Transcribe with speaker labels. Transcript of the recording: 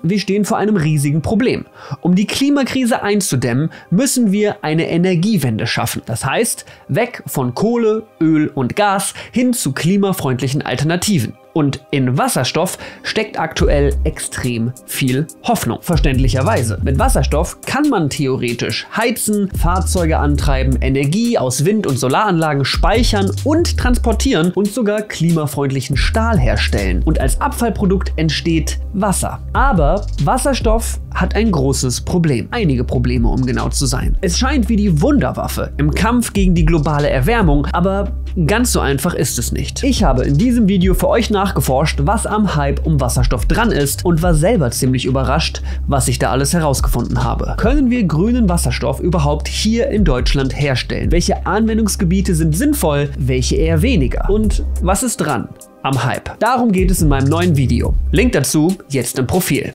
Speaker 1: wir stehen vor einem riesigen Problem. Um die Klimakrise einzudämmen, müssen wir eine Energiewende schaffen. Das heißt, weg von Kohle, Öl und Gas hin zu klimafreundlichen Alternativen. Und in Wasserstoff steckt aktuell extrem viel Hoffnung, verständlicherweise. Mit Wasserstoff kann man theoretisch heizen, Fahrzeuge antreiben, Energie aus Wind- und Solaranlagen speichern und transportieren und sogar klimafreundlichen Stahl herstellen. Und als Abfallprodukt entsteht Wasser. Aber Wasserstoff hat ein großes Problem. Einige Probleme, um genau zu sein. Es scheint wie die Wunderwaffe im Kampf gegen die globale Erwärmung, aber ganz so einfach ist es nicht. Ich habe in diesem Video für euch nachgeforscht, was am Hype um Wasserstoff dran ist und war selber ziemlich überrascht, was ich da alles herausgefunden habe. Können wir grünen Wasserstoff überhaupt hier in Deutschland herstellen? Welche Anwendungsgebiete sind sinnvoll, welche eher weniger? Und was ist dran am Hype? Darum geht es in meinem neuen Video. Link dazu jetzt im Profil.